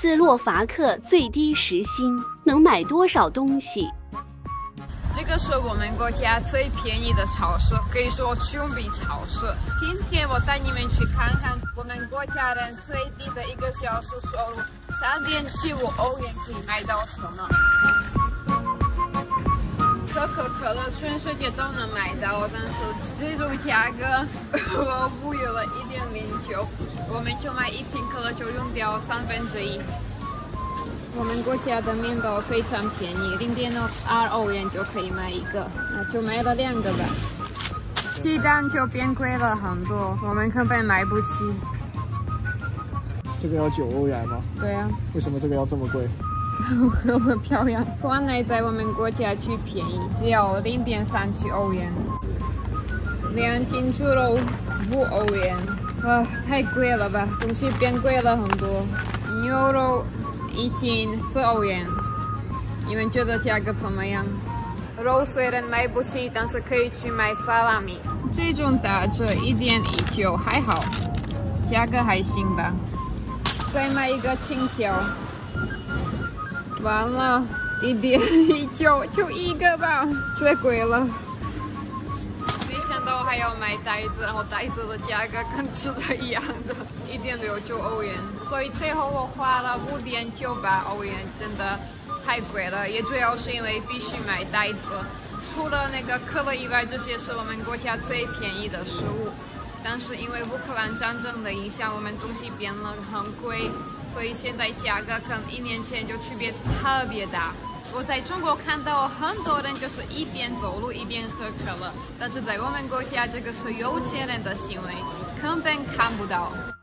斯洛伐克最低时薪能买多少东西？ 这个是我们国家最便宜的超市，可以说穷比超市。今天我带你们去看看我们国家人最低的一个小时收入3.75欧元可以买到什么？可口可乐全世界都能买到，但是这种价格我忽悠了1.09，我们就买一瓶可乐就用掉1/3。我们国家的面包非常便宜，0.2欧元就可以买一个，那就买了2个吧。鸡蛋就变贵了很多，我们根本买不起。 这个要9欧元吗？ 对啊。 为什么这个要这么贵？ 喝的漂亮，酸奶在我们国家巨便宜，只要0.37欧元。2斤猪肉5欧元，哇，太贵了吧，东西变贵了很多。牛肉1斤4欧元，你们觉得价格怎么样？肉虽然买不起，但是可以去买萨拉米。这种打折1.19还好，价格还行吧。再买一个青椒，完了1.19就一个吧，最贵了。没想到还要买袋子，然后袋子的价格跟吃的一样的1.69欧元，所以最后我花了5.98欧元，真的太贵了。也主要是因为必须买袋子，除了那个可乐以外，这些是我们国家最便宜的食物。但是因为乌克兰战争的影响，我们东西变得很贵，所以现在价格跟1年前就区别特别大。我在中国看到很多人就是一边走路一边喝可乐，但是在我们国家这个是有钱人的行为，根本看不到。